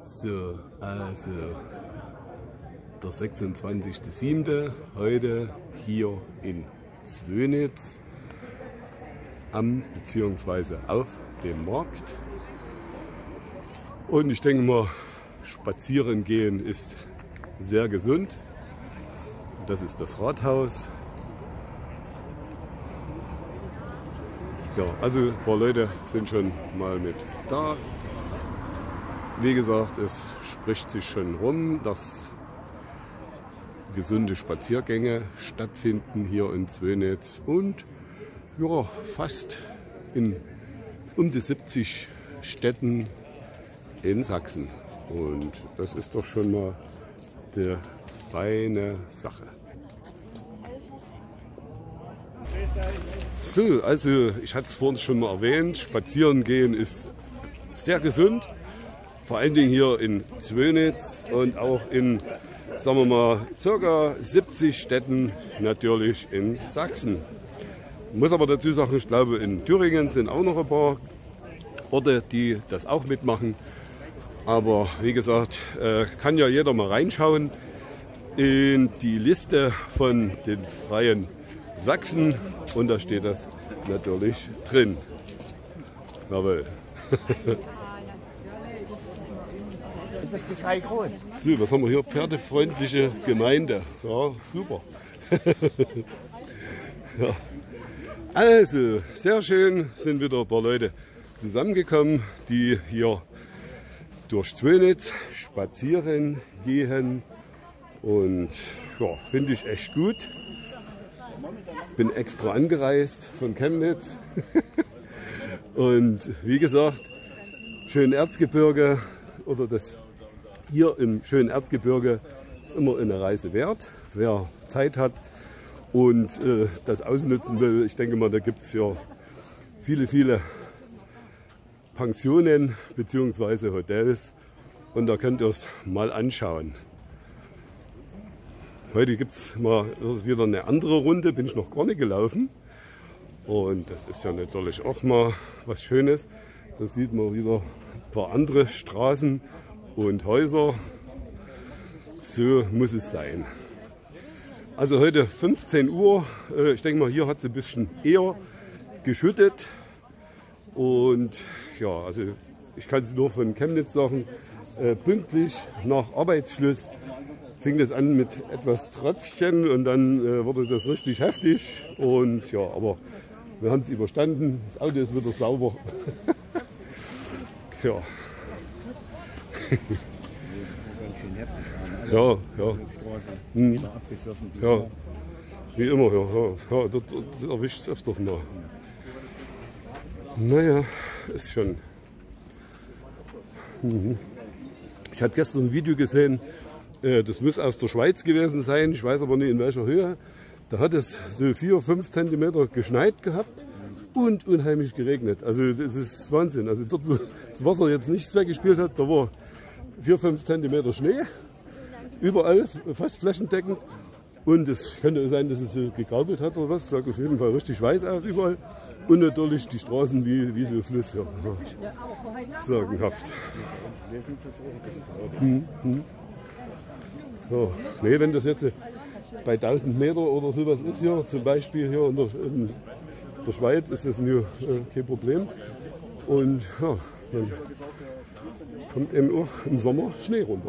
So, also der 26.07. heute hier in Zwönitz am bzw. auf dem Markt. Und ich denke mal, spazieren gehen ist sehr gesund. Das ist das Rathaus. Ja, also ein paar Leute sind schon mal mit da. Wie gesagt, es spricht sich schon rum, dass gesunde Spaziergänge stattfinden hier in Zwönitz und ja, fast in um die 70 Städten in Sachsen. Und das ist doch schon mal eine feine Sache. So, also ich hatte es vorhin schon mal erwähnt, spazieren gehen ist sehr gesund. Vor allen Dingen hier in Zwönitz und auch in, sagen wir mal, ca. 70 Städten natürlich in Sachsen. Ich muss aber dazu sagen, ich glaube in Thüringen sind auch noch ein paar Orte, die das auch mitmachen. Aber wie gesagt, kann ja jeder mal reinschauen in die Liste von den Freien Sachsen und da steht das natürlich drin. Jawohl. So, was haben wir hier? Pferdefreundliche Gemeinde. Ja, super. Ja. Also, sehr schön, sind wieder ein paar Leute zusammengekommen, die hier durch Zwönitz spazieren gehen. Und ja, finde ich echt gut. Bin extra angereist von Chemnitz. Und wie gesagt, schön Erzgebirge oder das hier im schönen Erzgebirge ist immer eine Reise wert. Wer Zeit hat und das ausnutzen will, ich denke mal, da gibt es ja viele Pensionen bzw. Hotels und da könnt ihr es mal anschauen. Heute gibt es mal wieder eine andere Runde, bin ich noch gar nicht gelaufen. Und das ist ja natürlich auch mal was Schönes. Da sieht man wieder ein paar andere Straßen und Häuser. So muss es sein. Also heute 15 Uhr. Ich denke mal, hier hat es ein bisschen eher geschüttet. Und ja, also ich kann es nur von Chemnitz sagen, pünktlich nach Arbeitsschluss fing das an mit etwas Tröpfchen und dann wurde das richtig heftig. Und ja, aber wir haben es überstanden. Das Auto ist wieder sauber. Ja. Ja, ja. Ja, wie immer, ja. Dort erwischt es öfters mal. Naja, ist schon. Ich habe gestern ein Video gesehen, das muss aus der Schweiz gewesen sein, ich weiß aber nicht in welcher Höhe. Da hat es so 4-5 cm geschneit gehabt und unheimlich geregnet. Also das ist Wahnsinn. Also dort, wo das Wasser jetzt nichts weggespielt hat, da war 4-5 cm Schnee. Überall, fast flächendeckend. Und es könnte sein, dass es so gegraubelt hat oder was. Es sah auf jeden Fall richtig weiß aus überall. Und natürlich die Straßen wie so Fluss. Ja. Sagenhaft. Ja. Nee, wenn das jetzt bei 1000 Meter oder sowas ist hier, zum Beispiel hier in der Schweiz, ist das nur kein Problem. Und ja, dann kommt eben auch im Sommer Schnee runter.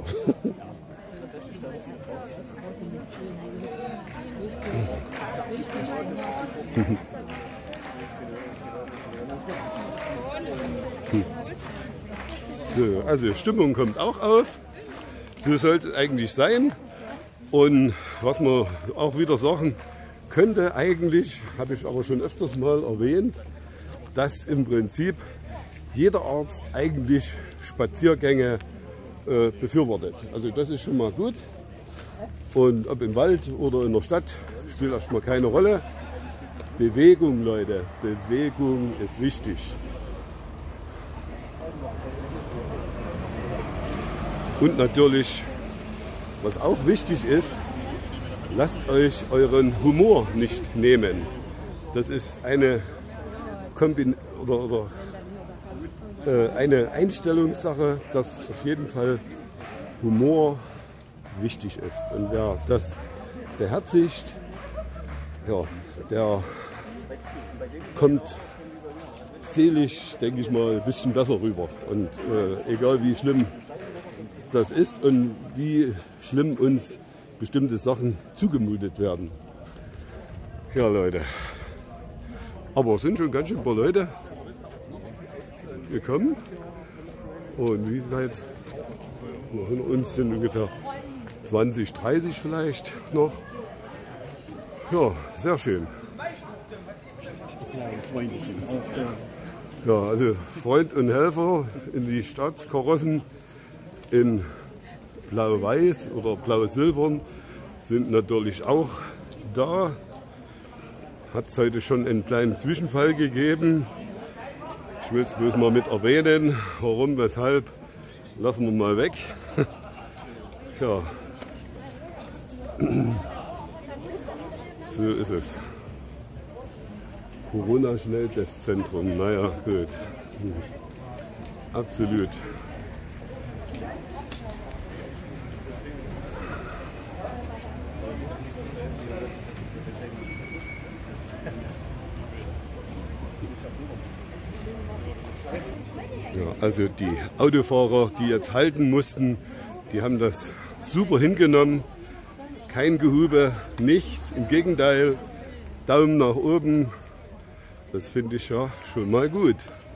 So, also Stimmung kommt auch auf. So soll es eigentlich sein. Und was man auch wieder sagen könnte, eigentlich, habe ich aber schon öfters mal erwähnt, dass im Prinzip jeder Arzt eigentlich Spaziergänge befürwortet. Also das ist schon mal gut. Und ob im Wald oder in der Stadt, spielt erstmal keine Rolle. Bewegung, Leute, Bewegung ist wichtig. Und natürlich, was auch wichtig ist, lasst euch euren Humor nicht nehmen. Das ist eine eine Einstellungssache, dass auf jeden Fall Humor wichtig ist. Und wer das beherzigt, ja, der kommt seelisch, denke ich mal, ein bisschen besser rüber. Und egal wie schlimm das ist und wie schlimm uns bestimmte Sachen zugemutet werden. Ja, Leute. Aber es sind schon ganz schön ein paar Leute gekommen. Und wie weit? Hinter uns sind ungefähr 20, 30 vielleicht noch. Ja, sehr schön. Ja, also Freund und Helfer in die Staatskarossen in Blau-Weiß oder Blau-Silbern sind natürlich auch da. Hat es heute schon einen kleinen Zwischenfall gegeben. Ich will es bloß mal mit erwähnen. Warum, weshalb, lassen wir mal weg. Ja. So ist es. Corona-Schnelltestzentrum, naja, gut. Absolut. Ja, also die Autofahrer, die jetzt halten mussten, die haben das super hingenommen. Kein Gehube, nichts, im Gegenteil, Daumen nach oben. Das finde ich ja schon mal gut.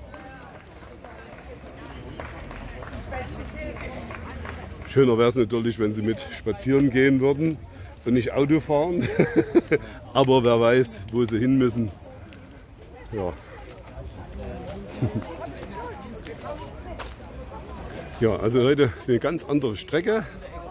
Schöner wäre es natürlich, wenn sie mit spazieren gehen würden und nicht Auto fahren. Aber wer weiß, wo sie hin müssen. Ja. Ja, also heute ist eine ganz andere Strecke.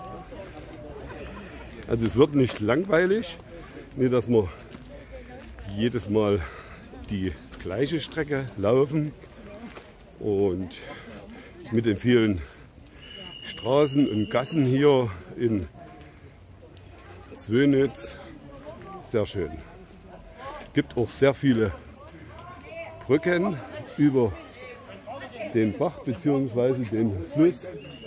Also es wird nicht langweilig, nicht dass wir jedes Mal die gleiche Strecke laufen und mit den vielen Straßen und Gassen hier in Zwönitz sehr schön. Gibt auch sehr viele Brücken über den Bach bzw. den Fluss.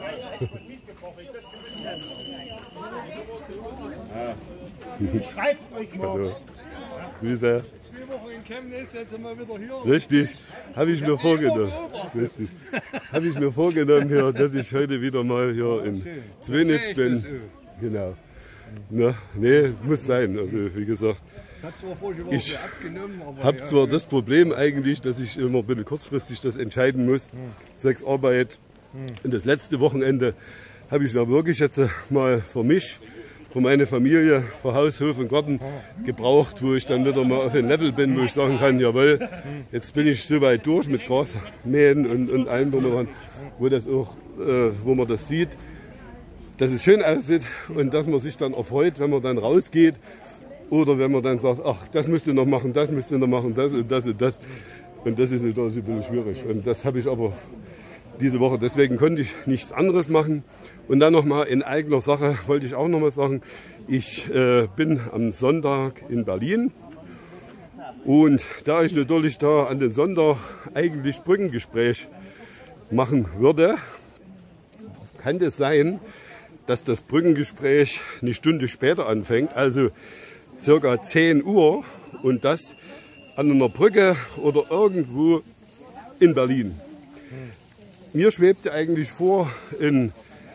Schreibt euch mal. Hallo. Grüße. 2 Wochen in Chemnitz, jetzt sind wir wieder hier. Richtig, habe ich mir vorgenommen. Richtig. Habe ich mir vorgenommen, hier, dass ich heute wieder mal hier in Zwönitz bin. Genau. Na, nee, muss sein. Also wie gesagt, ich habe zwar das Problem eigentlich, dass ich immer ein bisschen kurzfristig das entscheiden muss, zwecks Arbeit. Und das letzte Wochenende habe ich da wirklich jetzt mal für mich, für meine Familie, für Haus, Hof und Garten gebraucht, wo ich dann wieder mal auf ein Level bin, wo ich sagen kann, jawohl, jetzt bin ich so weit durch mit Grasmähen und allem drum und dran, wo das auch, wo man das sieht, dass es schön aussieht und dass man sich dann erfreut, wenn man dann rausgeht oder wenn man dann sagt, ach, das müsst ihr noch machen, das müsst ihr noch machen, das und das und das. Und das ist natürlich ein bisschen schwierig. Und das habe ich aber diese Woche, deswegen konnte ich nichts anderes machen. Und dann nochmal in eigener Sache wollte ich auch nochmal sagen, ich bin am Sonntag in Berlin und da ich natürlich da an den Sonntag eigentlich Brückengespräch machen würde, kann es sein, dass das Brückengespräch eine Stunde später anfängt, also circa 10 Uhr und das an einer Brücke oder irgendwo in Berlin. Mir schwebte eigentlich vor in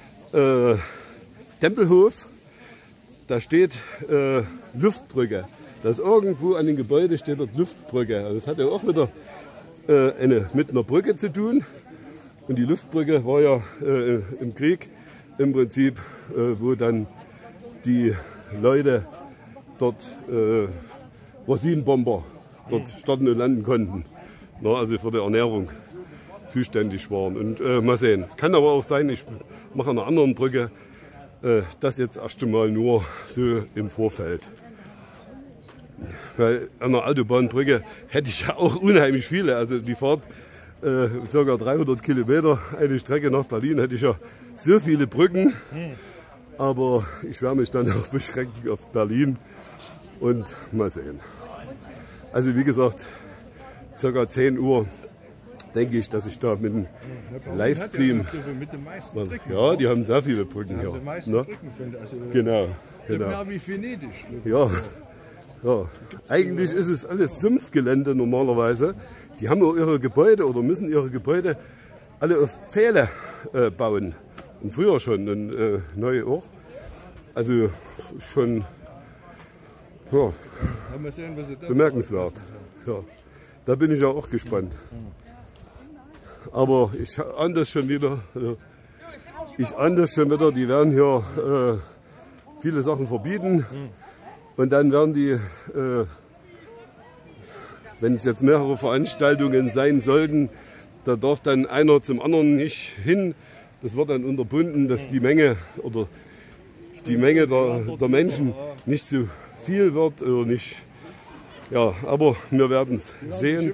Tempelhof, da steht Luftbrücke. Das irgendwo an dem Gebäude steht dort Luftbrücke. Also das hat ja auch wieder mit einer Brücke zu tun. Und die Luftbrücke war ja im Krieg im Prinzip, wo dann die Leute dort Rosinenbomber dort starten und landen konnten. Na, also für die Ernährung zuständig waren. Und mal sehen. Es kann aber auch sein, ich mache an einer anderen Brücke, das jetzt erst einmal nur so im Vorfeld. Weil an einer Autobahnbrücke hätte ich ja auch unheimlich viele. Also die Fahrt ca. 300 Kilometer, eine Strecke nach Berlin, hätte ich ja so viele Brücken. Aber ich werde mich dann auch beschränken auf Berlin und mal sehen. Also wie gesagt, ca. 10 Uhr denke ich, dass ich da mit dem Livestream... Ja, die haben sehr viele Brücken hier. Ne? Genau. Mehr wie Venedig. Ja. Ja. Eigentlich ist es alles Sumpfgelände normalerweise. Die haben auch ihre Gebäude oder müssen ihre Gebäude alle auf Pfähle bauen. Und früher schon und neu auch. Also schon ja, bemerkenswert. Ja. Da bin ich ja auch gespannt. Aber ich ahne das schon wieder. Die werden hier viele Sachen verbieten. Und dann werden die, wenn es jetzt mehrere Veranstaltungen sein sollten, da darf dann einer zum anderen nicht hin. Das wird dann unterbunden, dass die Menge oder die Menge der Menschen nicht so viel wird oder nicht. Ja, aber wir werden es sehen.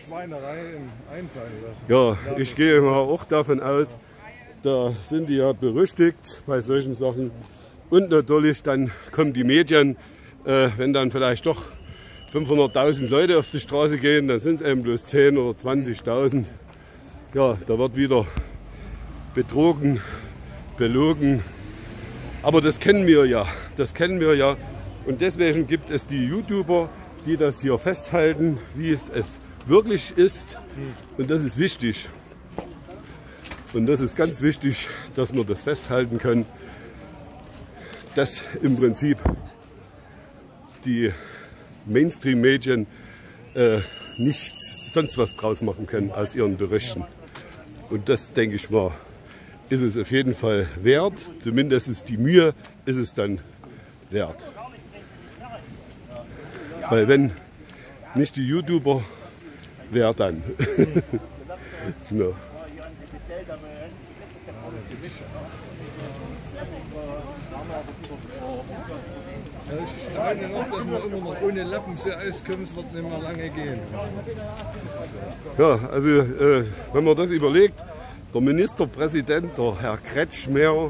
Ja, ich gehe mal auch davon aus, da sind die ja berüchtigt bei solchen Sachen. Und natürlich dann kommen die Medien, wenn dann vielleicht doch 500.000 Leute auf die Straße gehen, dann sind es eben bloß 10.000 oder 20.000. Ja, da wird wieder betrogen, belogen. Aber das kennen wir ja, Und deswegen gibt es die YouTuber, die das hier festhalten, wie es wirklich ist. Und das ist wichtig. Und das ist ganz wichtig, dass wir das festhalten können, dass im Prinzip die Mainstream-Medien nicht sonst was draus machen können aus ihren Berichten. Und das, denke ich mal, ist es auf jeden Fall wert. Zumindest die Mühe ist es dann wert. Weil wenn nicht die YouTuber, wer dann? No. Ich meine noch, dass wir immer noch ohne Lappen so auskommen, es wird nicht mehr lange gehen. Ja, also wenn man das überlegt, der Ministerpräsident, der Herr Kretschmer,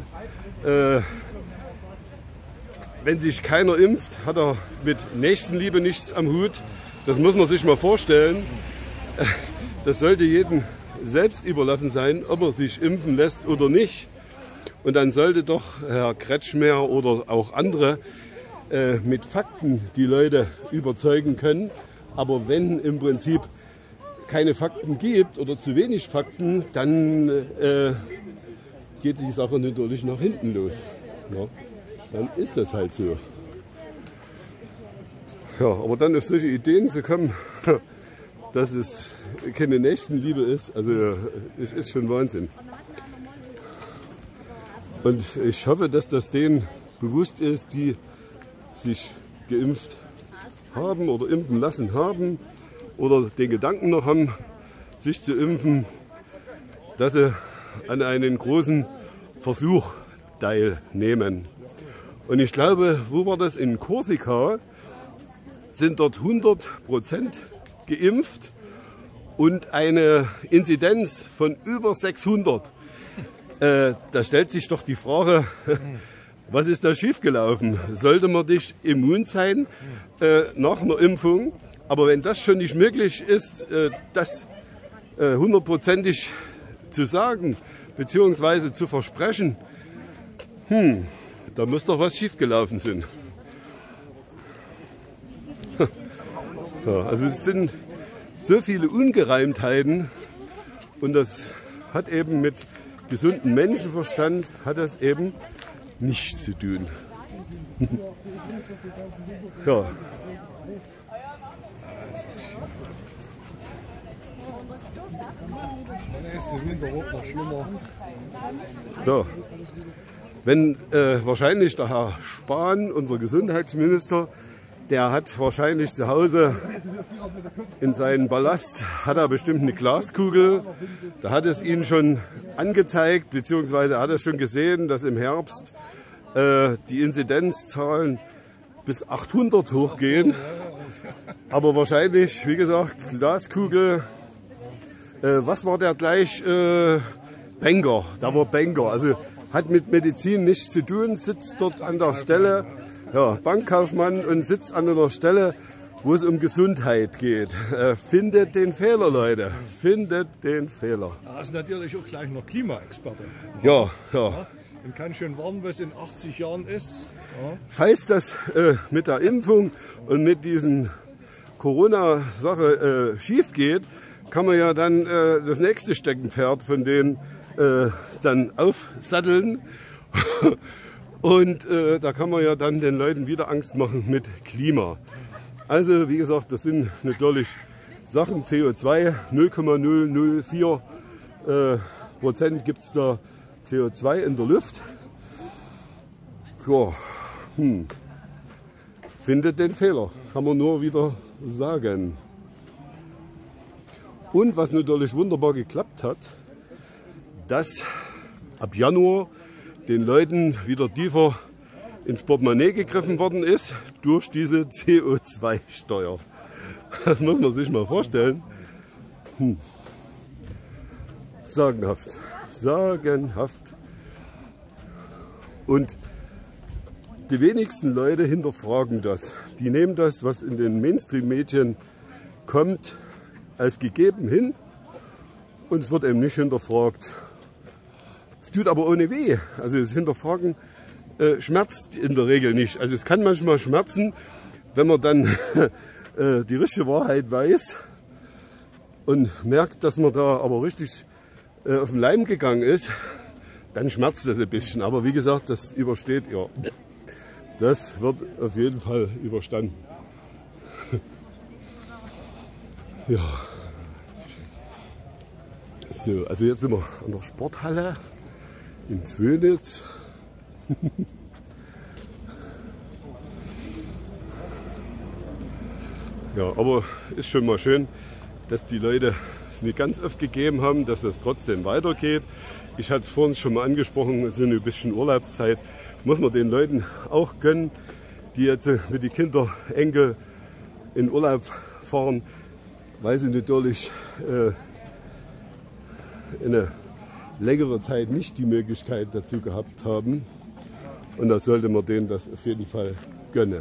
wenn sich keiner impft, hat er mit Nächstenliebe nichts am Hut. Das muss man sich mal vorstellen. Das sollte jedem selbst überlassen sein, ob er sich impfen lässt oder nicht. Und dann sollte doch Herr Kretschmer oder auch andere mit Fakten die Leute überzeugen können. Aber wenn im Prinzip keine Fakten gibt oder zu wenig Fakten, dann geht die Sache natürlich nach hinten los. Ja, dann ist das halt so. Ja, aber dann auf solche Ideen zu kommen, dass es keine Nächstenliebe ist, also es ist schon Wahnsinn. Und ich hoffe, dass das denen bewusst ist, die sich geimpft haben oder impfen lassen haben oder den Gedanken noch haben, sich zu impfen, dass sie an einem großen Versuch teilnehmen. Und ich glaube, wo war das? In Korsika sind dort 100% geimpft und eine Inzidenz von über 600. Da stellt sich doch die Frage, was ist da schiefgelaufen? Sollte man nicht immun sein nach einer Impfung? Aber wenn das schon nicht möglich ist, das hundertprozentig zu sagen bzw. zu versprechen, da muss doch was schiefgelaufen sein. Ja, also es sind so viele Ungereimtheiten und das hat eben mit gesundem Menschenverstand hat das eben nichts zu tun. Ja. Ja. Wenn wahrscheinlich der Herr Spahn, unser Gesundheitsminister, der hat wahrscheinlich zu Hause in seinem Palast, hat er bestimmt eine Glaskugel. Da hat es ihn schon angezeigt, beziehungsweise hat er schon gesehen, dass im Herbst die Inzidenzzahlen bis 800 hochgehen. Aber wahrscheinlich, wie gesagt, Glaskugel, was war der gleich? Banker, da war Banker. Also hat mit Medizin nichts zu tun, sitzt dort an der Stelle. Ja, Bankkaufmann und sitzt an einer Stelle, wo es um Gesundheit geht. Findet den Fehler, Leute. Findet den Fehler. Er ist natürlich auch gleich noch Klimaexperte. Ja, ja. Und kann schon warnen, was in 80 Jahren ist. Ja. Falls das mit der Impfung und mit diesen Corona-Sache schief geht, kann man ja dann das nächste Steckenpferd von denen dann aufsatteln. Und da kann man ja dann den Leuten wieder Angst machen mit Klima. Also wie gesagt, das sind natürlich Sachen, CO2, 0,004% gibt es da CO2 in der Luft. Ja, findet den Fehler, kann man nur wieder sagen. Und was natürlich wunderbar geklappt hat, dass ab Januar den Leuten wieder tiefer ins Portemonnaie gegriffen worden ist durch diese CO2-Steuer. Das muss man sich mal vorstellen. Sagenhaft. Sagenhaft. Und die wenigsten Leute hinterfragen das. Die nehmen das, was in den Mainstream-Medien kommt, als gegeben hin und es wird eben nicht hinterfragt. Es tut aber ohne weh. Also das Hinterfragen schmerzt in der Regel nicht. Also es kann manchmal schmerzen, wenn man dann die richtige Wahrheit weiß und merkt, dass man da aber richtig auf den Leim gegangen ist, dann schmerzt das ein bisschen. Aber wie gesagt, das übersteht ja. Das wird auf jeden Fall überstanden. Ja. So, also jetzt sind wir an der Sporthalle in Zwönitz. Ja, aber ist schon mal schön, dass die Leute es nicht ganz aufgegeben haben, dass es trotzdem weitergeht. Ich hatte es vorhin schon mal angesprochen, so ein bisschen Urlaubszeit muss man den Leuten auch gönnen, die jetzt mit den Kindern, Enkel in Urlaub fahren, weil sie natürlich eine längere Zeit nicht die Möglichkeit dazu gehabt haben. Und da sollte man denen das auf jeden Fall gönnen.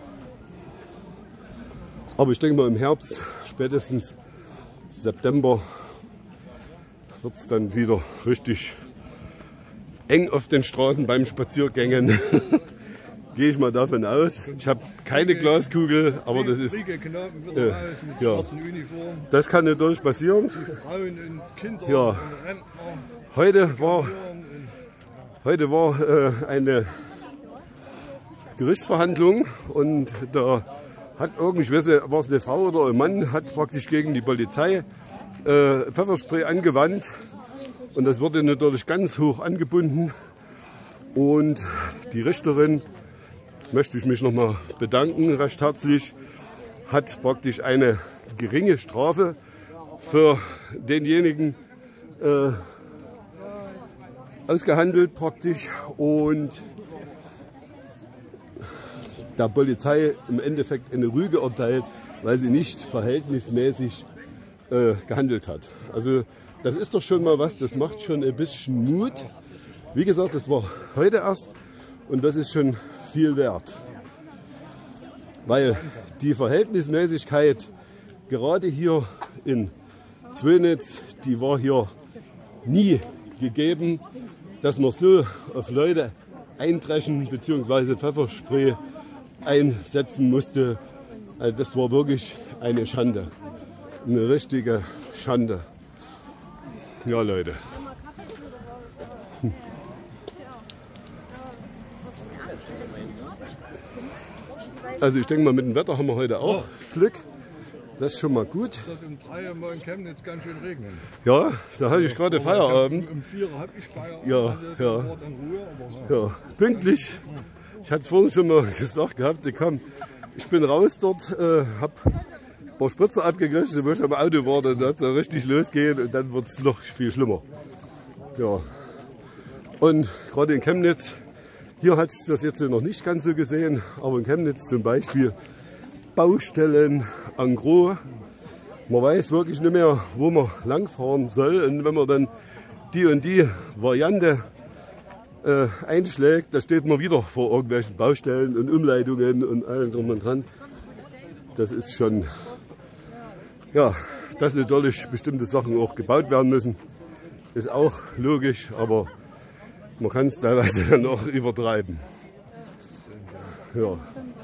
Aber ich denke mal im Herbst, spätestens September, wird es dann wieder richtig eng auf den Straßen beim Spaziergängen. Gehe ich mal davon aus. Ich habe keine Glaskugel, aber das ist. Ja, das kann natürlich passieren. Frauen und Kinder ja. und Rentner. Heute war eine Gerichtsverhandlung und da hat irgendwie, ich weiß nicht, war es eine Frau oder ein Mann, hat praktisch gegen die Polizei Pfefferspray angewandt und das wurde natürlich ganz hoch angebunden und die Richterin, möchte ich mich nochmal bedanken, recht herzlich, hat praktisch eine geringe Strafe für denjenigen ausgehandelt praktisch und der Polizei im Endeffekt eine Rüge erteilt, weil sie nicht verhältnismäßig gehandelt hat. Also das ist doch schon mal was, das macht schon ein bisschen Mut. Wie gesagt, das war heute erst und das ist schon viel wert. Weil die Verhältnismäßigkeit gerade hier in Zwönitz, die war hier nie gegeben, dass man so auf Leute eindreschen bzw. Pfefferspray einsetzen musste. Also das war wirklich eine Schande. Eine richtige Schande. Ja, Leute. Also ich denke mal, mit dem Wetter haben wir heute auch Glück. Das ist schon mal gut. Es wird um 3 Uhr mal in Chemnitz ganz schön regnen. Ja, da hatte ich gerade Feierabend. Um 4 Uhr habe ich Feierabend. Ja, also ja. dann Ruhe, aber Ja, pünktlich. Ich hatte es vorhin schon mal gesagt gehabt, ich bin raus dort, habe ein paar Spritzer abgekriegt, wo ich am Auto war, dann hat es richtig losgehen und dann wird es noch viel schlimmer. Ja. Und gerade in Chemnitz, hier hatte ich das jetzt noch nicht ganz so gesehen, aber in Chemnitz zum Beispiel Baustellen en gros. Man weiß wirklich nicht mehr, wo man langfahren soll und wenn man dann die und die Variante einschlägt, da steht man wieder vor irgendwelchen Baustellen und Umleitungen und allem drum und dran. das ist schon, ja, dass natürlich bestimmte Sachen auch gebaut werden müssen, ist auch logisch, aber man kann es teilweise dann auch übertreiben. Ja.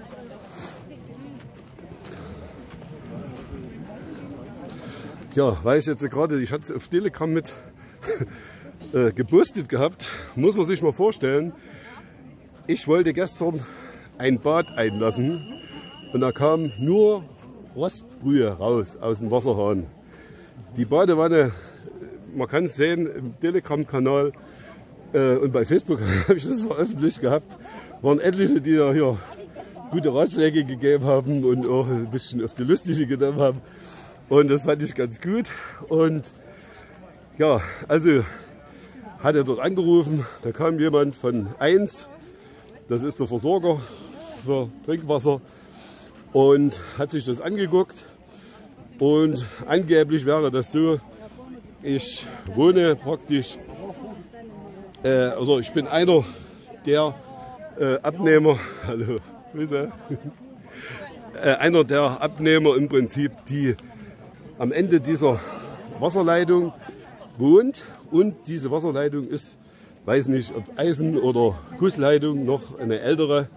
Ja, weil ich jetzt gerade, ich hatte es auf Telegram mit gepostet gehabt, muss man sich mal vorstellen, ich wollte gestern ein Bad einlassen und da kam nur Rostbrühe raus aus dem Wasserhahn. Die Badewanne, man kann es sehen im Telegram-Kanal und bei Facebook habe ich das veröffentlicht gehabt, waren etliche, die da hier gute Ratschläge gegeben haben und auch ein bisschen auf die Lustige genommen haben. Und das fand ich ganz gut. Und ja, also hat er dort angerufen, da kam jemand von 1, das ist der Versorger für Trinkwasser, und hat sich das angeguckt. Und angeblich wäre das so, ich wohne praktisch, also ich bin einer der Abnehmer, hallo, Grüße, einer der Abnehmer im Prinzip, die am Ende dieser Wasserleitung wohnt, und diese Wasserleitung ist, weiß nicht ob Eisen- oder Gussleitung, noch eine ältere.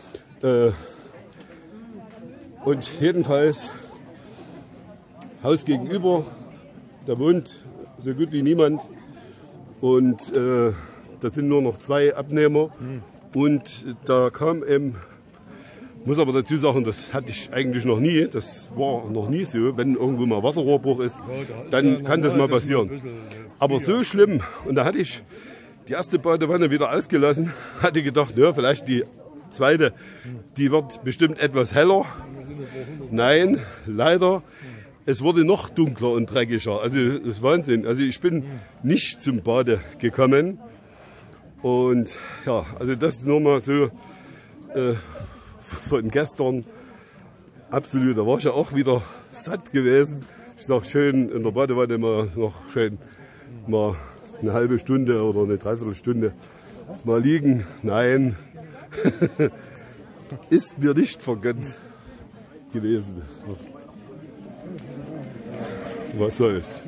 Und jedenfalls Haus gegenüber, da wohnt so gut wie niemand, und da sind nur noch 2 Abnehmer, und da kam eben, muss aber dazu sagen, das hatte ich eigentlich noch nie, das war noch nie so, wenn irgendwo mal Wasserrohrbruch ist, dann kann das mal passieren. Aber so schlimm, und da hatte ich die erste Badewanne wieder ausgelassen, hatte gedacht, ja, vielleicht die zweite, die wird bestimmt etwas heller. Nein, leider, es wurde noch dunkler und dreckiger, also das ist Wahnsinn. Also ich bin nicht zum Bade gekommen, und ja, also das ist nur mal so von gestern, absolut, da war ich ja auch wieder satt gewesen. Ich sag schön in der Badewanne mal noch schön mal eine halbe Stunde oder eine Dreiviertelstunde mal liegen. Nein, ist mir nicht vergönnt gewesen. Was soll's.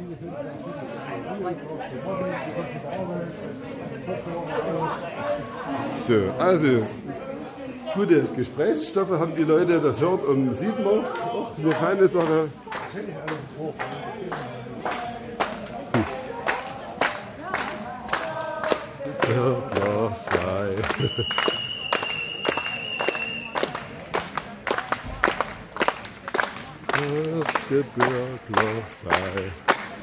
So, also gute Gesprächsstoffe haben die Leute, das hört und sieht man. Auch eine feine Sache. Ja, sei. sei.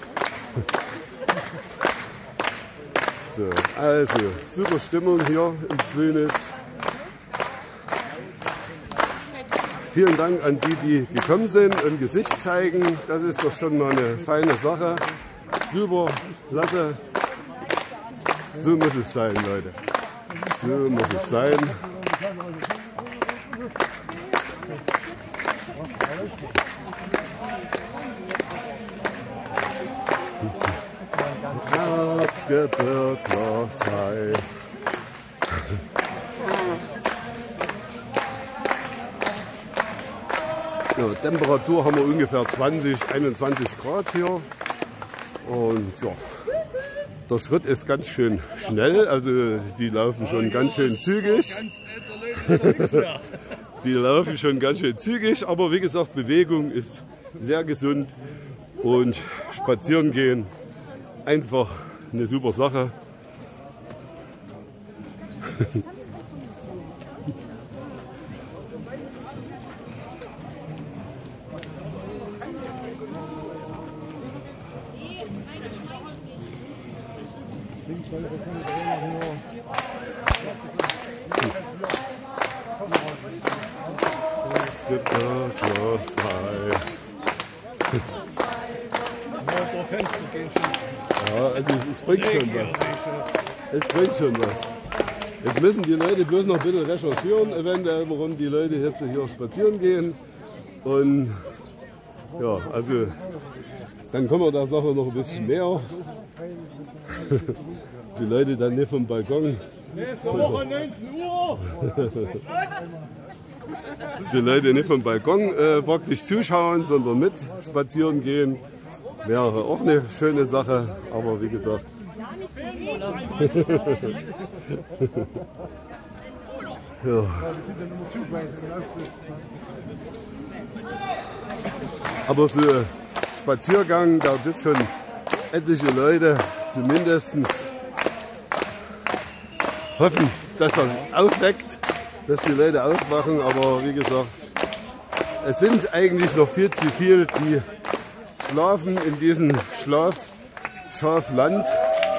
So, also super Stimmung hier in Zwönitz. Vielen Dank an die, die gekommen sind und Gesicht zeigen. Das ist doch schon mal eine feine Sache. Super, klasse. So muss es sein, Leute. So muss es sein. Erzgebirgler sei. Ja, Temperatur haben wir ungefähr 20, 21 Grad hier. Und ja, der Schritt ist ganz schön schnell, also die laufen schon ganz schön zügig. Die laufen schon ganz schön zügig, aber wie gesagt, Bewegung ist sehr gesund und spazieren gehen einfach eine super Sache. Ja, also es bringt schon was. Es bringt schon was. Jetzt müssen die Leute bloß noch ein bisschen recherchieren, eventuell, warum die Leute jetzt hier spazieren gehen. Und ja, also dann kommen wir der Sache noch ein bisschen näher. Die Leute dann nicht vom Balkon. Nächste Woche 19 Uhr! dass die Leute nicht vom Balkon praktisch zuschauen, sondern mit spazieren gehen. Wäre auch eine schöne Sache, aber wie gesagt. Ja. Aber so Spaziergang, da tut schon etliche Leute zumindest hoffen, dass er aufweckt, dass die Leute aufwachen. Aber wie gesagt, es sind eigentlich noch viel zu viele, die schlafen in diesem Schafland.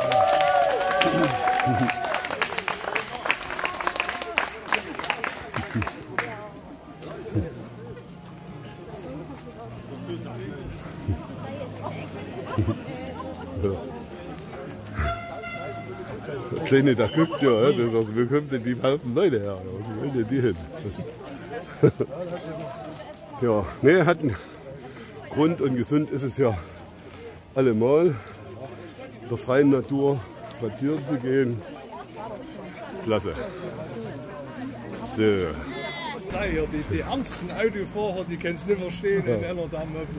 Der Kleine, der guckt ja, der sagt, wo kommen denn die Haufen Leute her? Wo wollen denn die hin? Ja, ne, hat einen Grund und gesund ist es ja allemal, in der freien Natur spazieren zu gehen. Klasse. So. Die ernsten Autofahrer, die können es nicht verstehen, in Ellerdam auf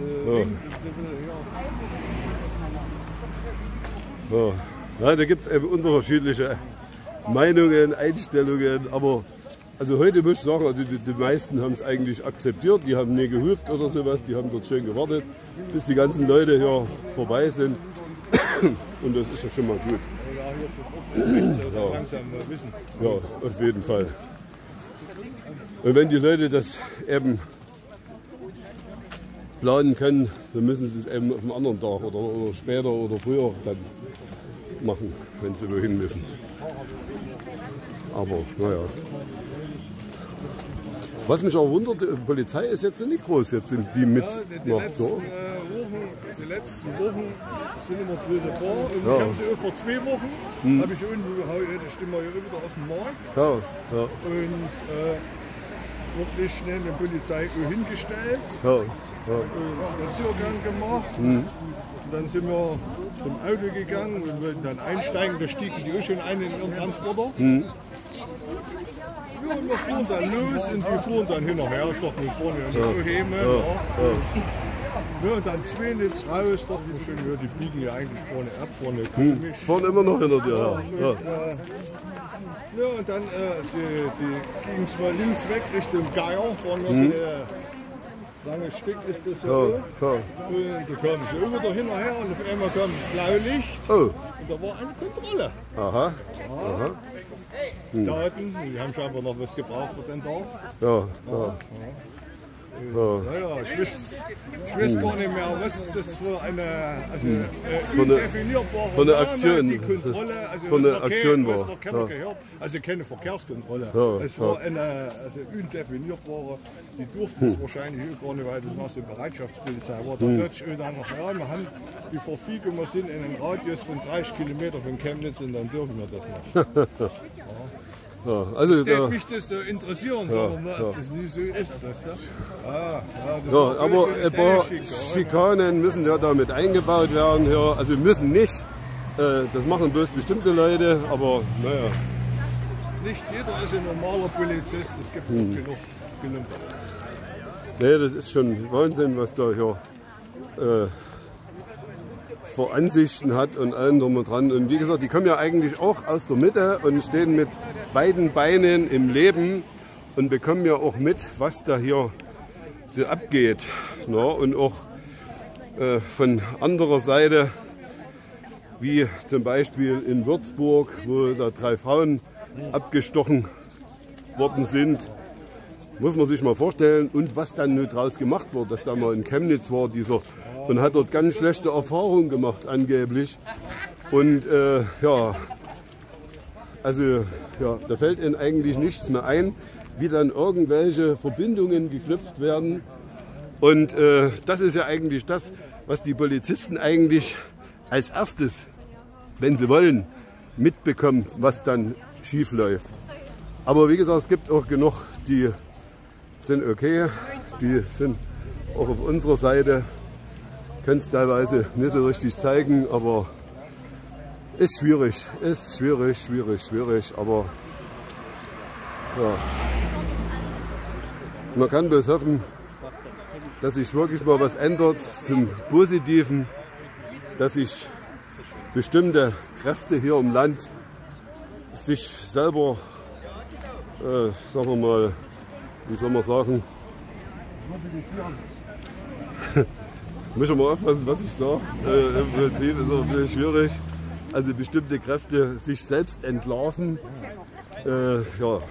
ja. Ja, da gibt es eben unterschiedliche Meinungen, Einstellungen, aber also heute muss ich sagen, also die meisten haben es eigentlich akzeptiert, die haben nie gehupt oder sowas, die haben dort schön gewartet, bis die ganzen Leute hier vorbei sind und das ist ja schon mal gut. Ja, ja, auf jeden Fall. Und wenn die Leute das eben planen können, dann müssen sie es eben auf einem anderen Tag oder später oder früher dann machen, wenn sie wohin müssen. Aber naja. Was mich auch wundert, die Polizei ist jetzt nicht groß, jetzt sind die mit nach dort. Die letzten Wochen sind immer böse Bar. Und ich habe sie auch vor 2 Wochen, habe ich irgendwo gehauen, das stimmt wir hier wieder auf dem Markt. Ja, ja. Und wirklich schnell eine Polizei hingestellt, Spaziergang gemacht. Und dann sind wir zum Auto gegangen und wollten dann einsteigen. Da stiegen die auch schon ein in ihren Transporter. Ja, und wir fuhren dann los und die fuhren dann hinterher. Ich dachte, wir fahren ja so heim. Ja, und dann 2 Nitz raus, dachte ich schon, ja, die biegen ja eigentlich vorne ab, vorne komisch. Fahren immer noch hinter dir her. Ja, und dann die fliegen zwar links weg Richtung Geier, fahren wir so lange Stück ist das so. Und da kamen sie auch wieder hinterher und auf einmal kam das Blaulicht. Und da war eine Kontrolle. Aha. Daten, die haben scheinbar noch was gebraucht für den Tag. Naja, ich weiß gar nicht mehr, was das für eine undefinierbare Aktion, die Kontrolle, also von der Aktion war. Gehört, also keine Verkehrskontrolle. Es war eine undefinierbare, die durften es wahrscheinlich gar nicht, weil das war so Bereitschaftspolizei. Aber da plötzlich dann noch, ja, wir haben die Verfügung, wir sind in einem Radius von 30 Kilometern von Chemnitz und dann dürfen wir das nicht. Ja, also das mich das so interessieren, sondern ob das nicht so ist. Aber ein paar Schikanen müssen ja damit eingebaut werden. Ja, also müssen nicht. Das machen bloß bestimmte Leute, aber naja. Nicht jeder ist ein normaler Polizist, es gibt genug gelungen. Nee, das ist schon Wahnsinn, was da hier vor Ansichten hat und allem drum und dran. Und wie gesagt, die kommen ja eigentlich auch aus der Mitte und stehen mit beiden Beinen im Leben und bekommen ja auch mit, was da hier so abgeht. Ja, und auch von anderer Seite, wie zum Beispiel in Würzburg, wo da 3 Frauen abgestochen worden sind. Muss man sich mal vorstellen. Und was dann nur draus gemacht wurde, dass da mal in Chemnitz war, dieser und hat dort ganz schlechte Erfahrungen gemacht angeblich. Und ja, also ja, da fällt ihnen eigentlich nichts mehr ein, wie dann irgendwelche Verbindungen geknüpft werden. Und das ist ja eigentlich das, was die Polizisten eigentlich als erstes, wenn sie wollen, mitbekommen, was dann schief läuft. Aber wie gesagt, es gibt auch genug, die sind okay, die sind auch auf unserer Seite. Können es teilweise nicht so richtig zeigen, aber ist schwierig, schwierig, aber ja. Man kann bloß hoffen, dass sich wirklich mal was ändert zum Positiven, dass sich bestimmte Kräfte hier im Land sich selber, sagen wir mal, wie soll man sagen, muss ich mal aufpassen, was ich sage. Im Prinzip ist es ein bisschen schwierig. Also bestimmte Kräfte sich selbst entlarven. Ja.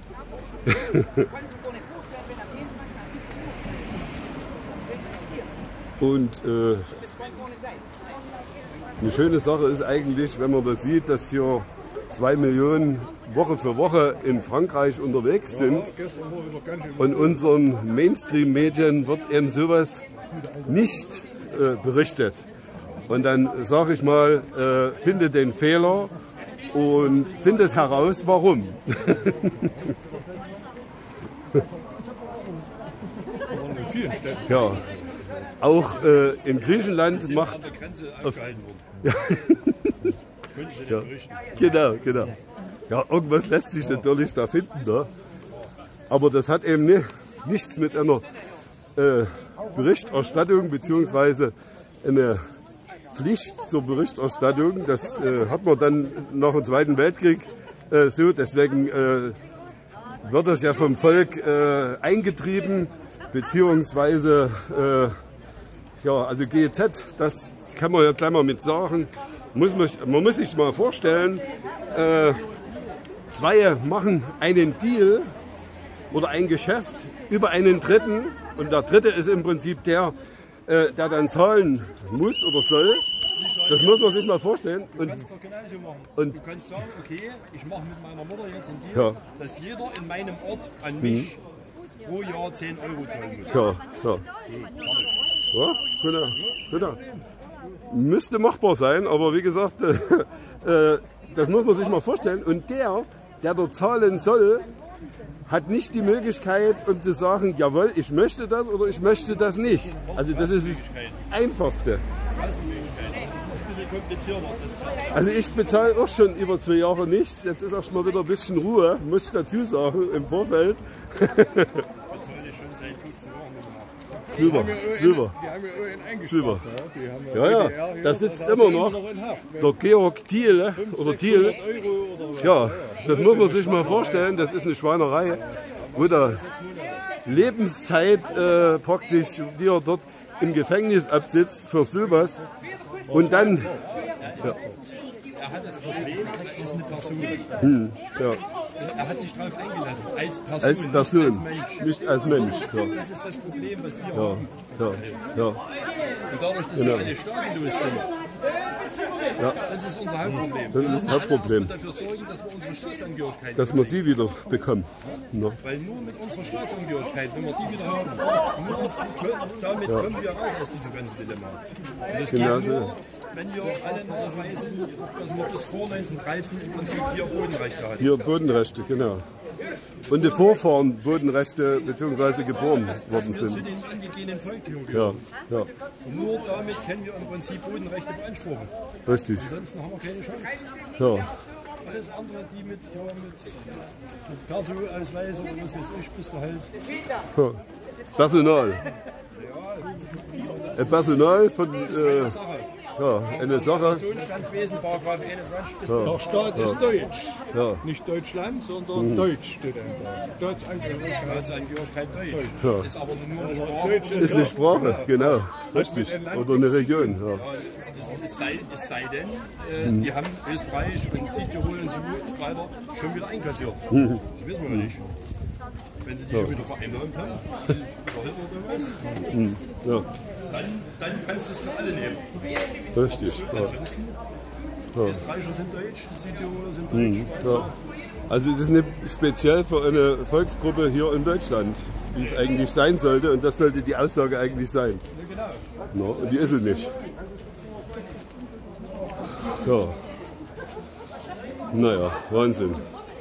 Und eine schöne Sache ist eigentlich, wenn man das sieht, dass hier 2 Millionen Woche für Woche in Frankreich unterwegs sind. Und unseren Mainstream-Medien wird eben sowas nicht berichtet. Und dann sage ich mal, finde den Fehler und findet heraus, warum. Ja, auch in Griechenland macht... Ja. Ja. Genau, genau. Ja, irgendwas lässt sich natürlich da finden. Ne? Aber das hat eben nichts mit einer Berichterstattung bzw. eine Pflicht zur Berichterstattung. Das hat man dann nach dem Zweiten Weltkrieg so. Deswegen wird das ja vom Volk eingetrieben, beziehungsweise ja, also GEZ, das kann man ja gleich mal mit sagen. Man muss sich mal vorstellen, zwei machen einen Deal oder ein Geschäft über einen Dritten und der Dritte ist im Prinzip der, der dann zahlen muss oder soll. Das muss man sich mal vorstellen. Du kannst doch genauso machen. Und du kannst sagen, okay, ich mache mit meiner Mutter jetzt einen Deal, ja, dass jeder in meinem Ort an mich pro Jahr 10 € zahlen muss. Ja, ja. Ja, genau. Müsste machbar sein, aber wie gesagt, das muss man sich mal vorstellen. Und der dort zahlen soll, hat nicht die Möglichkeit, um zu sagen, jawohl, ich möchte das oder ich möchte das nicht. Also das ist das Einfachste. Das ist die Möglichkeit. Das ist ein bisschen komplizierter. Also ich bezahle auch schon über 2 Jahre nichts. Jetzt ist erst mal wieder ein bisschen Ruhe, muss ich dazu sagen, im Vorfeld. Das bezahle ich schon seit 15 Jahren. Super, super. Die haben ja einen eingesperrt. Super. Ja, ja, da sitzt immer noch der Georg Thiel oder Thiel. Ja, das muss man sich mal vorstellen. Das ist eine Schweinerei, wo der Lebenszeit praktisch, die er dort im Gefängnis absitzt für sowas. Und dann. Ja. Er hat das Problem, er ist eine Person. Ja. Er hat sich darauf eingelassen, als Person, als Person, nicht als Mensch. Nicht als Mensch. Das ist das Problem, was wir haben. Ja. Und dadurch, dass wir alle staatenlos sind, das ist unser Hauptproblem. Das ist das Hauptproblem. Wir müssen dafür sorgen, dass wir unsere Staatsangehörigkeit dass wir die wieder bekommen. Ja. Weil nur mit unserer Staatsangehörigkeit, wenn wir die wieder haben, damit kommen wir raus aus diesem ganzen Dilemma. Und das geht nur, wenn wir alle dabei sind, dass wir bis vor 1913 im Prinzip hier Bodenrechte hatten. Hier Bodenrechte, genau. Und die Vorfahren Bodenrechte bzw. geboren worden Zu sind. den indigenen Volken Ja, ja, Und nur damit können wir im Prinzip Bodenrechte beanspruchen. richtig. Ansonsten haben wir keine Chance. Ja, Alles andere, die mit Personalausweis oder was weiß ich, bist du halt. ja. Personal. Personal von ja, eine Sache. Personenstandswesen, Paragraph 21 bist du. Der Staat ist deutsch. Ja. Nicht Deutschland, sondern Deutsch steht da. Staatsangehörigkeit Deutsch. Ja. Ist aber nur eine Sprache. Ist eine Sprache, genau, richtig. Oder eine Region. Ja. Es sei denn, die haben Österreich und Südtirol und so weiter schon wieder einkassiert. Das wissen wir ja nicht. Wenn sie die schon wieder vereinnahmt haben, oder was, Ja, dann kannst du es für alle nehmen. richtig. Ja. Ansonsten, die Österreicher sind deutsch, die Südtiroler sind deutsch. Ja. Also es ist nicht speziell für eine Volksgruppe hier in Deutschland, wie es eigentlich sein sollte. Und das sollte die Aussage eigentlich sein. Ja, genau. Ja, und die ist es nicht. Ja. Naja, Wahnsinn.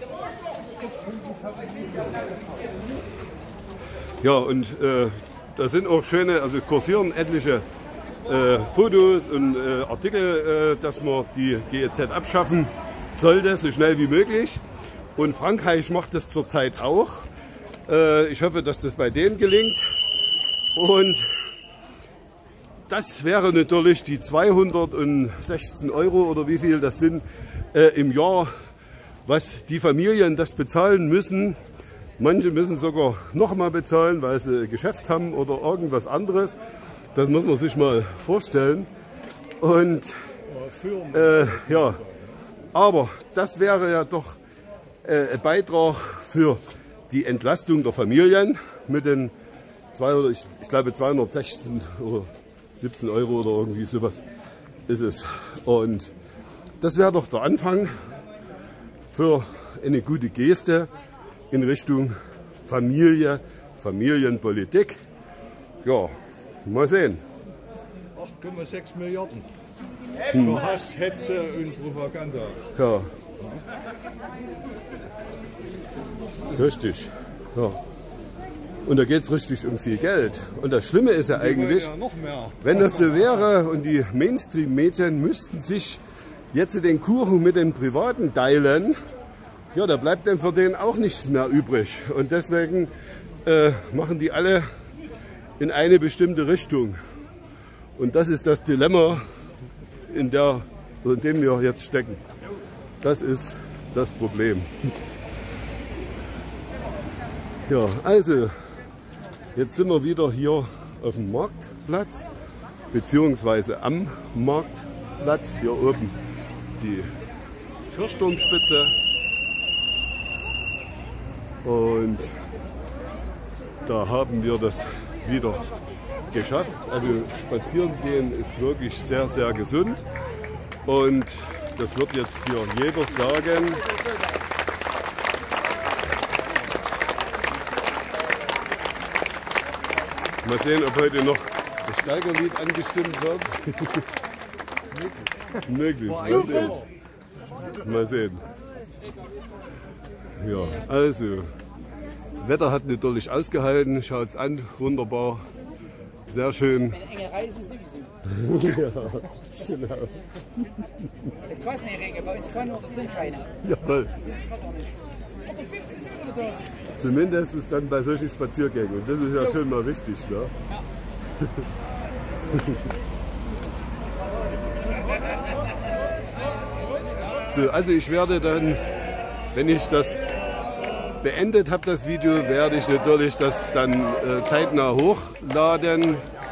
Ja, und da sind auch schöne, also kursieren etliche Fotos und Artikel, dass man die GEZ abschaffen sollte, so schnell wie möglich. Und Frankreich macht das zurzeit auch. Ich hoffe, dass das bei denen gelingt. Und das wäre natürlich die 216 € oder wie viel das sind im Jahr, was die Familien das bezahlen müssen. Manche müssen sogar nochmal bezahlen, weil sie ein Geschäft haben oder irgendwas anderes. Das muss man sich mal vorstellen. Und ja, aber das wäre ja doch ein Beitrag für die Entlastung der Familien mit den ich glaube 216 oder 17 € oder irgendwie sowas ist es. Und das wäre doch der Anfang für eine gute Geste in Richtung Familie, Familienpolitik. Ja, mal sehen. 8,6 Milliarden für Hass, Hetze und Propaganda. Ja. Richtig. Ja. Und da geht es richtig um viel Geld. Und das Schlimme ist ja eigentlich, wenn das so wäre und die Mainstream-Medien müssten sich jetzt den Kuchen mit den Privaten teilen, ja, da bleibt dann für den auch nichts mehr übrig. Und deswegen machen die alle in eine bestimmte Richtung. Und das ist das Dilemma, in dem wir jetzt stecken. Das ist das Problem. Ja, also, jetzt sind wir wieder hier auf dem Marktplatz, beziehungsweise am Marktplatz. Hier oben die Kirchturmspitze. Und da haben wir das wieder geschafft. Also spazieren gehen ist wirklich sehr, sehr gesund. Und das wird jetzt hier jeder sagen. Mal sehen, ob heute noch das Steigerlied angestimmt wird. Möglich. Mal sehen. Ja, also, Wetter hat natürlich ausgehalten. Schaut's an, wunderbar. Sehr schön. Eine enge Reise sowieso. Ja, genau. Der Kostenregen, bei uns kann nur der Sinn scheinen. Jawohl. Das ist doch nicht. Aber 50 € da. Zumindest ist dann bei solchen Spaziergängen. Und das ist ja schon mal wichtig. Ne? Ja. So, also ich werde dann, wenn ich das beendet habe, das Video, werde ich natürlich das dann zeitnah hochladen.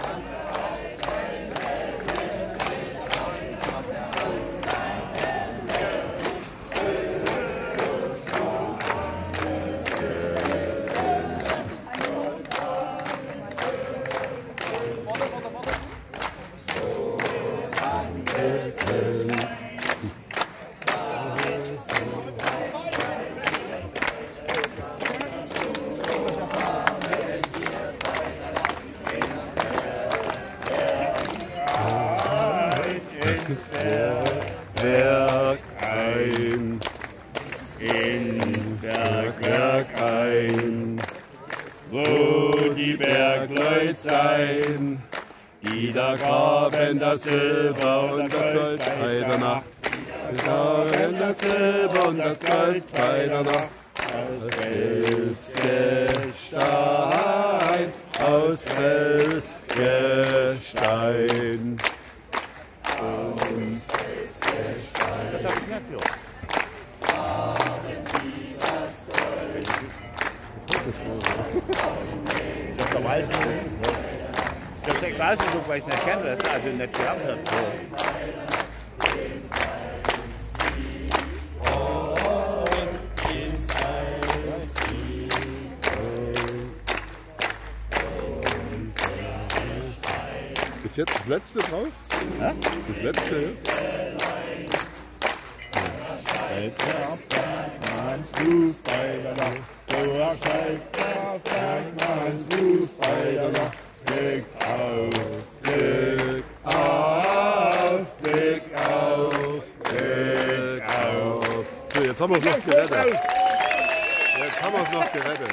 Bergwerk ein, ins Bergwerk ein, wo die Bergleut sein, die da graben das Silber und das Gold bei der Nacht. Die graben das Silber und das Gold bei der Nacht. Aus Felsgestein, aus Felsgestein. Ich habe 6 ausgesucht, weil ich es nicht kenne, also nicht gehabt habe. Ist jetzt das letzte drauf? Ja? Das letzte jetzt? Fuß bei der Nacht, Fuß bei der Nacht, Blick auf, Blick auf, Blick auf, Blick auf. So, jetzt haben wir es noch gerettet. Jetzt haben wir es noch gerettet.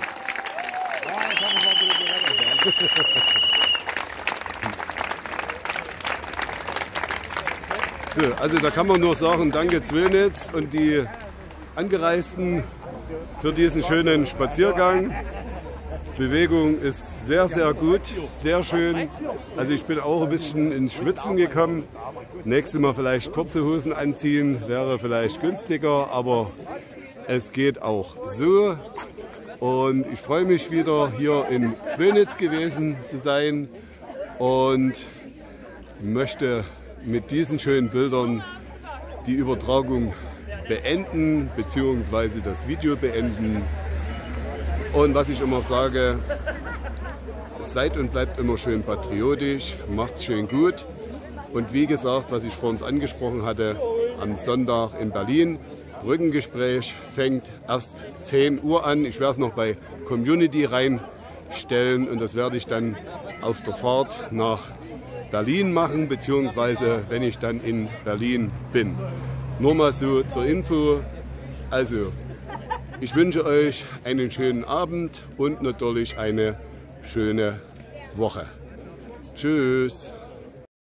So, also da kann man nur sagen, danke Zwönitz und die Angereisten für diesen schönen Spaziergang. Bewegung ist sehr, sehr gut, sehr schön. Also ich bin auch ein bisschen ins Schwitzen gekommen. Nächstes Mal vielleicht kurze Hosen anziehen, wäre vielleicht günstiger, aber es geht auch so. Und ich freue mich wieder hier in Zwönitz gewesen zu sein und möchte mit diesen schönen Bildern die Übertragung beenden bzw. das Video beenden. Und was ich immer sage, seid und bleibt immer schön patriotisch, macht's schön gut. Und wie gesagt, was ich vorhin angesprochen hatte, am Sonntag in Berlin, Brückengespräch fängt erst 10 Uhr an. Ich werde es noch bei Community reinstellen und das werde ich dann auf der Fahrt nach Berlin machen, beziehungsweise wenn ich dann in Berlin bin. Nur mal so zur Info. Also, ich wünsche euch einen schönen Abend und natürlich eine schöne Woche. Tschüss.